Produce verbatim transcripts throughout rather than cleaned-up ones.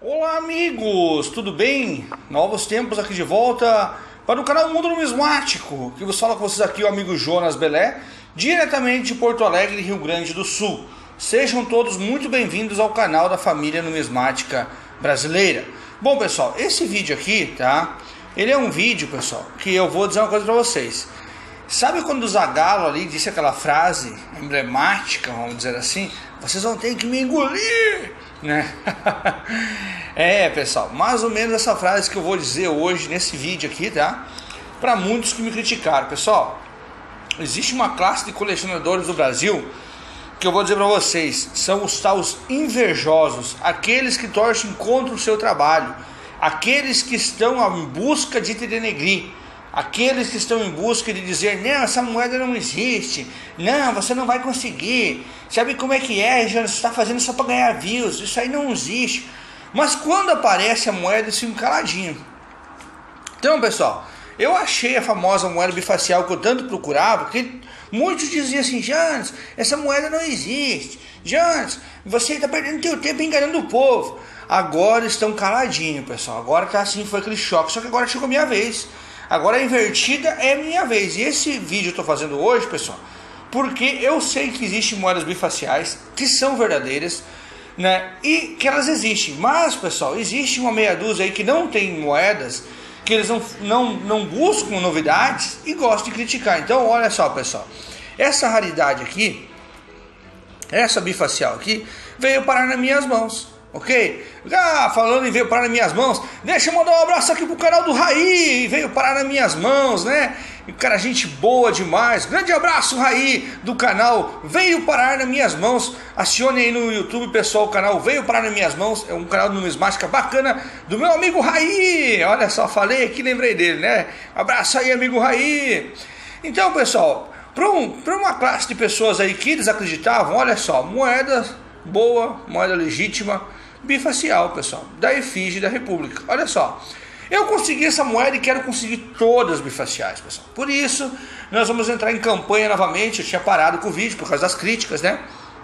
Olá amigos, tudo bem? Novos tempos aqui de volta para o canal Mundo Numismático, que vos fala com vocês aqui o amigo Jonas Belé, diretamente de Porto Alegre, Rio Grande do Sul. Sejam todos muito bem-vindos ao canal da família numismática brasileira. Bom pessoal, esse vídeo aqui, tá? Ele é um vídeo, pessoal, que eu vou dizer uma coisa para vocês. Sabe quando o Zagallo ali disse aquela frase emblemática, vamos dizer assim, vocês vão ter que me engolir, né? É, pessoal, mais ou menos essa frase que eu vou dizer hoje nesse vídeo aqui, tá? Para muitos que me criticaram, pessoal, existe uma classe de colecionadores do Brasil que eu vou dizer para vocês, são os tais invejosos, aqueles que torcem contra o seu trabalho, aqueles que estão em busca de te denegrir, aqueles que estão em busca de dizer, não, essa moeda não existe, não, você não vai conseguir, sabe como é que é, já está fazendo só para ganhar views, isso aí não existe. Mas quando aparece a moeda, eles ficam caladinhos. Então, pessoal, eu achei a famosa moeda bifacial que eu tanto procurava, porque muitos diziam assim, Jonas, essa moeda não existe, Jonas, você está perdendo seu tempo enganando o povo. Agora estão caladinhos, pessoal, agora tá assim, foi aquele choque, só que agora chegou a minha vez. Agora a invertida é minha vez. E esse vídeo eu estou fazendo hoje, pessoal, porque eu sei que existem moedas bifaciais que são verdadeiras, né? E que elas existem. Mas, pessoal, existe uma meia dúzia aí que não tem moedas, que eles não, não, não buscam novidades e gostam de criticar. Então, olha só, pessoal, essa raridade aqui, essa bifacial aqui, veio parar nas minhas mãos. Ok? Ah, falando em veio parar nas minhas mãos, deixa eu mandar um abraço aqui pro canal do Raí, veio parar nas minhas mãos, né? E cara, gente boa demais, grande abraço Raí do canal, veio parar nas minhas mãos, acione aí no YouTube pessoal, o canal veio parar nas minhas mãos, é um canal de numismática bacana do meu amigo Raí, olha só, falei aqui, lembrei dele, né? Abraço aí amigo Raí. Então pessoal, para um, para uma classe de pessoas aí que desacreditavam, olha só, moeda boa, moeda legítima, bifacial, pessoal, da efígie da República. Olha só, eu consegui essa moeda e quero conseguir todas bifaciais, pessoal. Por isso, nós vamos entrar em campanha novamente. Eu tinha parado com o vídeo por causa das críticas, né?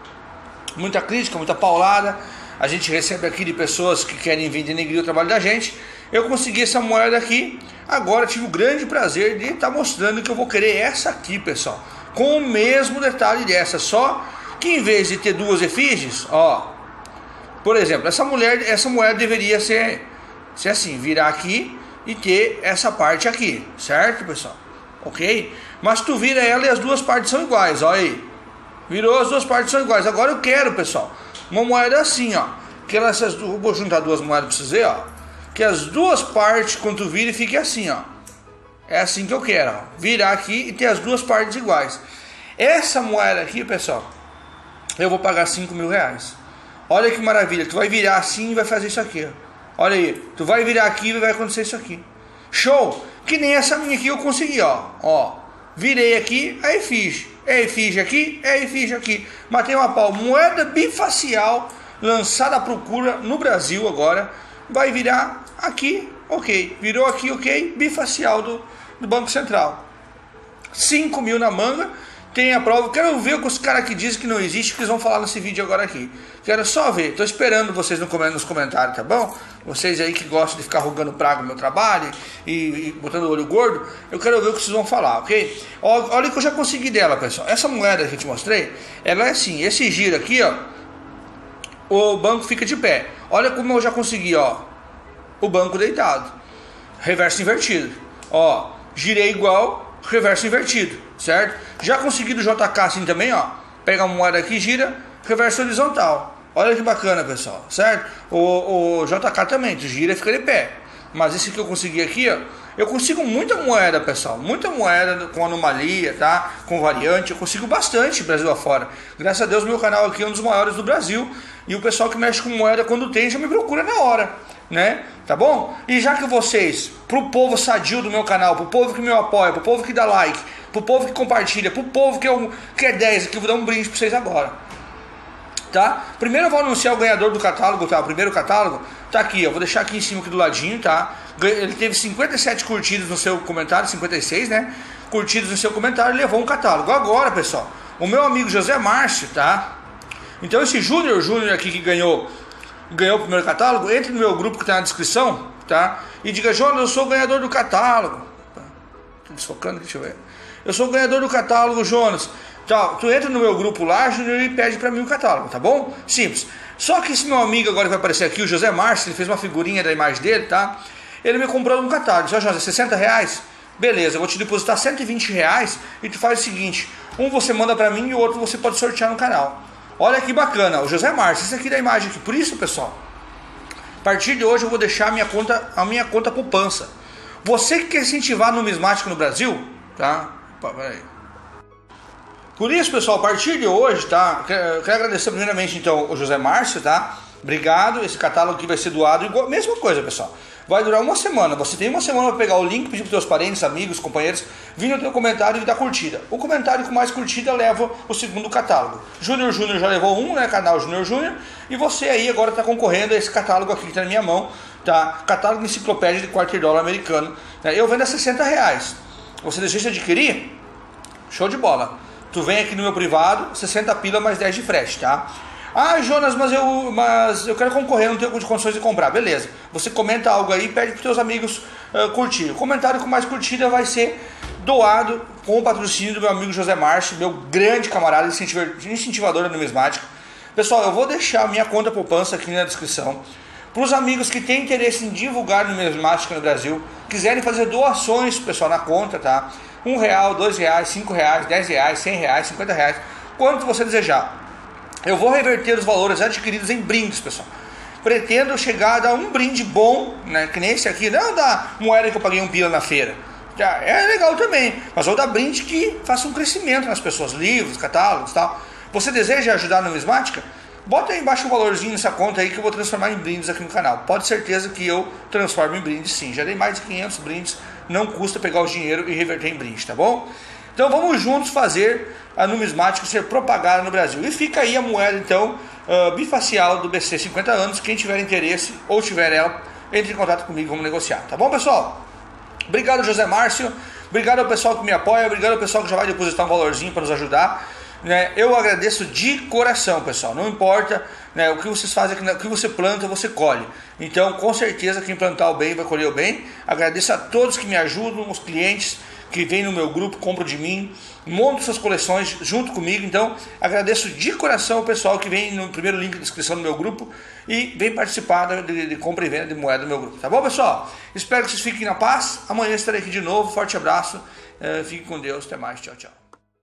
Muita crítica, muita paulada. A gente recebe aqui de pessoas que querem vir denegrir o trabalho da gente. Eu consegui essa moeda aqui. Agora tive o grande prazer de estar mostrando que eu vou querer essa aqui, pessoal, com o mesmo detalhe dessa, só que em vez de ter duas efígies, ó, por exemplo, essa mulher, essa moeda deveria ser, ser assim, virar aqui e ter essa parte aqui, certo, pessoal? Ok? Mas tu vira ela e as duas partes são iguais, olha aí. Virou, as duas partes são iguais. Agora eu quero, pessoal, uma moeda assim, ó. Que elas, vou juntar duas moedas pra vocês verem, ó. Que as duas partes, quando tu vira, fique assim, ó. É assim que eu quero, ó. Virar aqui e ter as duas partes iguais. Essa moeda aqui, pessoal, eu vou pagar cinco mil reais. Olha que maravilha, tu vai virar assim e vai fazer isso aqui, ó. Olha aí, tu vai virar aqui e vai acontecer isso aqui. Show! Que nem essa minha aqui eu consegui, ó. Ó, virei aqui, a efígie. É a efígie aqui, é a efígie aqui. Matei uma pau. Moeda bifacial lançada à procura no Brasil agora. Vai virar aqui, ok. Virou aqui, ok. Bifacial do, do Banco Central. cinco mil na manga. Tem a prova, quero ver o que os caras que dizem que não existe, que eles vão falar nesse vídeo agora aqui. Quero só ver, tô esperando vocês nos comentários, tá bom? Vocês aí que gostam de ficar rugando praga no meu trabalho e, e botando o olho gordo, eu quero ver o que vocês vão falar, ok? Olha o que eu já consegui dela, pessoal. Essa moeda que eu te mostrei, ela é assim, esse giro aqui, ó, o banco fica de pé. Olha como eu já consegui, ó, o banco deitado, reverso invertido. Ó, girei igual, reverso invertido, certo? Já consegui do J K assim também, ó. Pega a moeda aqui, gira, reverso horizontal. Olha que bacana, pessoal, certo? O, o J K também, tu gira e fica de pé. Mas esse que eu consegui aqui, ó, eu consigo muita moeda, pessoal. Muita moeda com anomalia, tá? Com variante, eu consigo bastante Brasil afora. Graças a Deus, meu canal aqui é um dos maiores do Brasil. E o pessoal que mexe com moeda, quando tem, já me procura na hora, né? Tá bom? E já que vocês, pro povo sadio do meu canal, pro povo que me apoia, pro povo que dá like, pro povo que compartilha, pro povo que, eu, que é dez aqui, eu vou dar um brinde pra vocês agora, tá? Primeiro eu vou anunciar o ganhador do catálogo, tá? O primeiro catálogo tá aqui, eu vou deixar aqui em cima aqui do ladinho, tá? Ele teve cinquenta e sete curtidas no seu comentário, cinquenta e seis, né? Curtidas no seu comentário, levou um catálogo. Agora, pessoal, o meu amigo José Márcio, tá? Então esse Júnior Júnior aqui que ganhou ganhou o primeiro catálogo, entre no meu grupo que está na descrição, tá? E diga, Jonas, eu sou o ganhador do catálogo. Tô desfocando aqui, deixa eu ver. Eu sou o ganhador do catálogo, Jonas. Tá, tu entra no meu grupo lá, Júnior, e pede para mim o catálogo, tá bom? Simples. Só que esse meu amigo agora que vai aparecer aqui, o José Márcio, ele fez uma figurinha da imagem dele, tá? Ele me comprou um catálogo. Só, José, sessenta reais? Beleza, eu vou te depositar cento e vinte reais e tu faz o seguinte, um você manda para mim e o outro você pode sortear no canal. Olha que bacana, o José Márcio, esse aqui da imagem aqui. Por isso, pessoal, a partir de hoje eu vou deixar a minha conta, a minha conta poupança. Você que quer incentivar numismática no Brasil, tá? Opa, peraí. Por isso, pessoal, a partir de hoje, tá? Eu quero agradecer primeiramente então o José Márcio, tá? Obrigado, esse catálogo aqui vai ser doado igual, mesma coisa, pessoal. Vai durar uma semana, você tem uma semana para pegar o link, pedir para os seus parentes, amigos, companheiros, vir no teu comentário e dar curtida. O comentário com mais curtida leva o segundo catálogo. Júnior Júnior já levou um, né, canal Júnior Júnior, e você aí agora está concorrendo a esse catálogo aqui que está na minha mão, tá? Catálogo enciclopédia de quarter dólar americano. Eu vendo a sessenta reais. Você deseja adquirir? Show de bola. Tu vem aqui no meu privado, sessenta pila mais dez de frete, tá? Ah, Jonas, mas eu, mas eu quero concorrer, não tenho condições de comprar. Beleza. Você comenta algo aí e pede para os seus amigos uh, curtir. O comentário com mais curtida vai ser doado com o patrocínio do meu amigo José Márcio, meu grande camarada incentivador da numismática. Pessoal, eu vou deixar a minha conta poupança aqui na descrição. Para os amigos que têm interesse em divulgar numismática no Brasil, quiserem fazer doações, pessoal, na conta, tá? Um real, dois reais, cinco reais, dez reais, cem reais, cinquenta reais, quanto você desejar. Eu vou reverter os valores adquiridos em brindes, pessoal. Pretendo chegar a dar um brinde bom, né, que nem esse aqui, não da moeda que eu paguei um pila na feira. Já é legal também, mas vou dar brinde que faça um crescimento nas pessoas, livros, catálogos e tal. Você deseja ajudar a numismática? Bota aí embaixo um valorzinho nessa conta aí que eu vou transformar em brindes aqui no canal. Pode ter certeza que eu transformo em brindes sim. Já dei mais de quinhentos brindes, não custa pegar o dinheiro e reverter em brinde, tá bom? Então vamos juntos fazer a numismática ser propagada no Brasil. E fica aí a moeda então uh, bifacial do B C cinquenta anos. Quem tiver interesse ou tiver ela, entre em contato comigo, vamos negociar. Tá bom, pessoal? Obrigado, José Márcio. Obrigado ao pessoal que me apoia. Obrigado ao pessoal que já vai depositar um valorzinho para nos ajudar. Né? Eu agradeço de coração, pessoal. Não importa, né, o que vocês fazem, o que você planta, você colhe. Então, com certeza, quem plantar o bem vai colher o bem. Agradeço a todos que me ajudam, os clientes que vêm no meu grupo, compram de mim, montam suas coleções junto comigo. Então, agradeço de coração o pessoal que vem no primeiro link da descrição do meu grupo e vem participar de, de compra e venda de moeda do meu grupo. Tá bom, pessoal? Espero que vocês fiquem na paz. Amanhã estarei aqui de novo. Forte abraço. Uh, fiquem com Deus. Até mais. Tchau, tchau.